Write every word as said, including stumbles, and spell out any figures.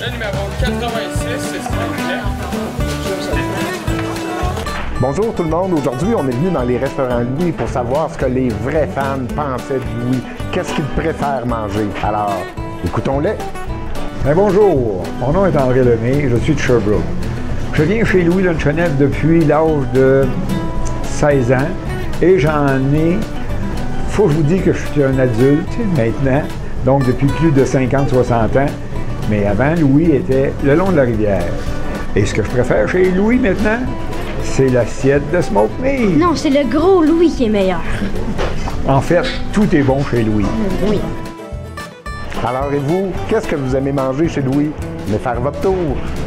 Le numéro quatre-vingt-six, c'est ça. Bonjour tout le monde, aujourd'hui on est venu dans les restaurants Louis pour savoir ce que les vrais fans pensaient de Louis, qu'est-ce qu'ils préfèrent manger. Alors, écoutons-les. Bien, bonjour, mon nom est André Lemay, je suis de Sherbrooke. Je viens chez Louis Luncheonette depuis l'âge de seize ans et j'en ai, faut que je vous dise que je suis un adulte maintenant, donc depuis plus de cinquante à soixante ans, mais avant Louis était le long de la rivière. Et ce que je préfère chez Louis maintenant, c'est l'assiette de Smoke Meat. Non, c'est le gros Louis qui est meilleur. En fait, tout est bon chez Louis. Oui. Alors et vous, qu'est-ce que vous aimez manger chez Louis? Venez faire votre tour.